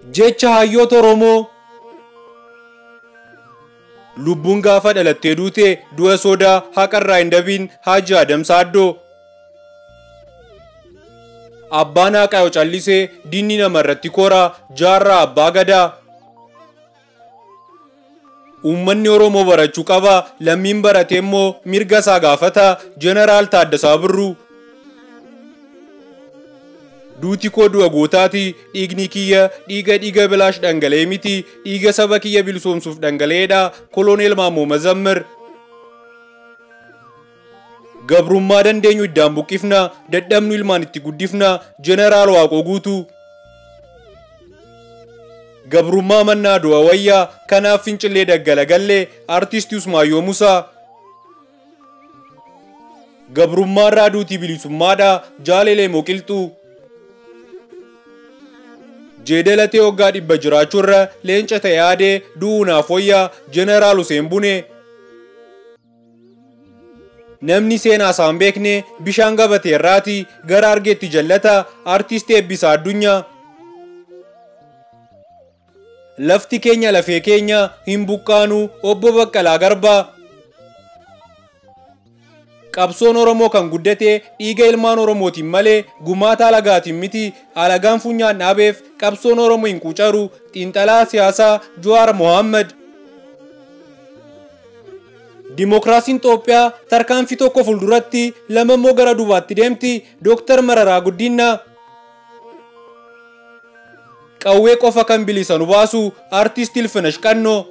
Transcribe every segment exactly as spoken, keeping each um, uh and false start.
Jecha hayyoota Oromoo. Lubbuun gaafa dhalattee duute du'a sodaa haqarraa hin dabiin Haaji Adam Saaddoo. Abbaan haqaa yoo callisee diinni namarratti koraa jaarraa abbaa gadaa. Uummanni Oromoo barachuu qaba, lammiin barate immoo mirga isaa gaafata. Jeneraal Taaddasaa Birruu. Duuti koo du'a gootaati, dhiigni kiyya dhiiga dhiiga bilaash dhangala'ee miti, dhiiga saba kiyya bilisoomsuuf dhangala'eedha. Koloneel Maammoo Mazammir. Gabrummaa dandeenyu iddaan buqqifna, dadhabnu ilmaan itti guddifna. Jeneraal Waaqoo Guutuu. Gabrummaa mannaa du'a wayyaa, kanaaf fincillee daggalagalle. Artisti Usmaayyoo Musaa. Gabrummaa irraa duutii bilisummaadha, Jaalelee Mooqilxuu. Jeedalatee waggaa dhibba jiraachuurra leenca ta'e yaadee du'uu naaf wayyaa. Jeneraal Huseen Bunee. Namni seenaa isaan beekne bishaan gabatee irraati gara argeetti jallata. Artisti Eebbisaa Addunyaa. Lafti keenya lafee keenya hin buqqaanu. Obbo Baqqalaa Garbaa. Qabsoon Oromoo kan guddate dhiiga ilmaan Oromootiin malee gumaata alagaatiin miti. Alagaan funyaan dhaabeef qabsoon Oromoo hin quucaru. Xiinxalaa siyaasaa Jawaar Mohaammed. Dimookiraasiin Itoophiyaa tarkaanfii tokko fuulduratti lama immoo gara duubaatti deemti. Dooktar Mararaa Guddinaa. Qawwee qofa kan bilisa nu baasu Artisti Ilfinash Qannoo.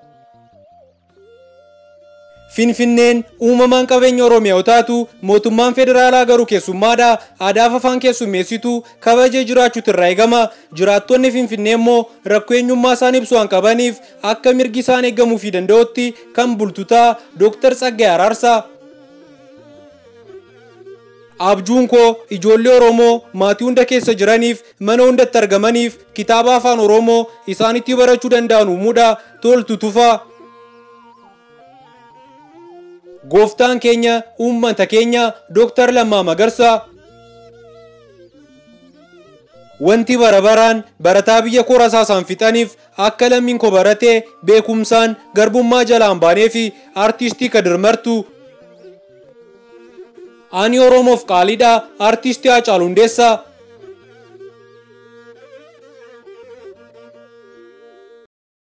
Finfinneen uumamaan qabeenya Oromiyaa yoo taatu mootummaan federaalaa garuu keessummaadha. Aadaaf afaan keessummeessitu kabajee jiraachuutu irraa eegama. Jiraattonni Finfinnee immoo rakkoo eenyummaa isaan ibsu waan qabaniif akka mirgi isaan eegamuu fi danda'utti kan bultutaa Dooktar Tsaggaayee Araarsaa. Abjuun koo ijoollee Oromoo maatii hunda keessa jiraniif mana hundatti argamaniif kitaaba afaan Oromoo isaanitti barachuu danda'an uumuudha. Toltu Tufaa. Gooftaan keenya uummata keenya Dooktar Lammaa Magarsaa. Wanti bara baraan barataa biyya koo rasaasaan fixaniif akka lammiin koo baratee beekumsaan garbummaa jalaan baanee fi Artistii Kadir Martuu. Ani Oromoof qaaliidha. Artisti Haacaaluu Hundeessaa.